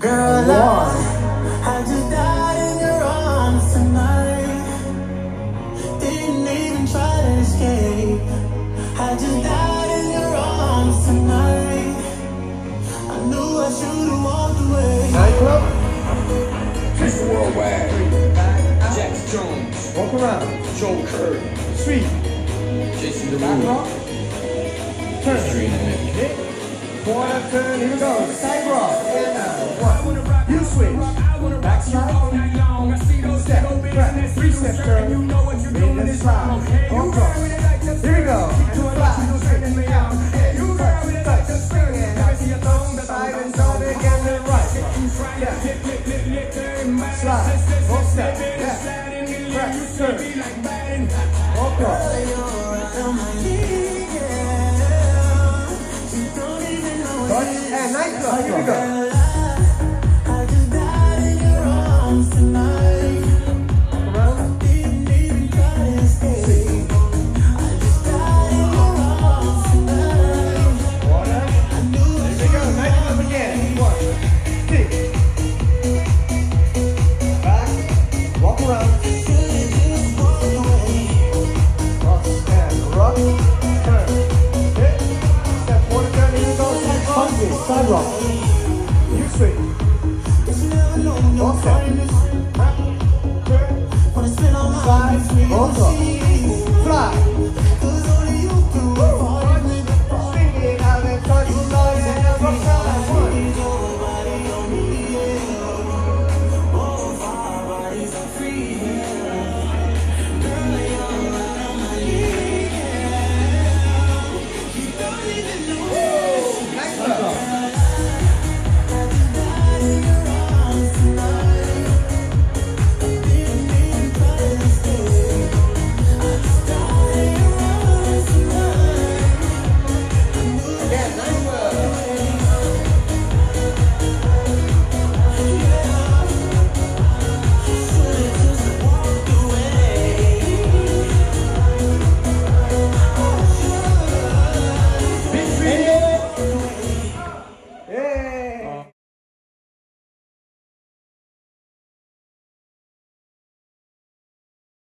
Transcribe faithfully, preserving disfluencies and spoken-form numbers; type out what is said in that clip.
Girl, I, I just died in your arms tonight. Didn't even try to escape. I just died in your arms tonight. I knew I should've walked away. Nightclub? Mister Worldwide. Jax Jones. Walk around. Joe Curry. Sweet. Jason Backrock. Derulo. Turn. History in the middle. Hit. Corner turn. Here we go. Side rock. And uh, one. You switch. Backslide. Step. Crack. Three step turn. Made and slide. On cross. Here we go. Fly. Switch. Out. Head. Touch. Touch. Spring and out. Side and turn again and right. Yeah. Slide. One step. Left. Crack. Turn. On cross. Touch and nightclub. Here we go. I just died in your arms tonight. Around. Didn't even try to escape. I just died in your arms tonight. Water. I knew I Here we go. Nightclub again. One. Kick. Back. Walk around. should've just walked away. Cross and rock. Turn. Hit. Step one turn. Here we go. Side rock. Punches. Side rock. You swing. Cause you never know when you're One step. famous. Back. Turn. When I spend all my Slide. nights with On top. you. Fly. Cause only you can avoid me. Swing it out and touch. Slide and a rock side. One. Need your body on me, yeah. All of our bodies are free, yeah. Girl, you're right on my league, yeah. You don't even know this. Nightclub. I just died in your arms tonight. Didn't even try to escape. I just died in your arms tonight. I knew Again.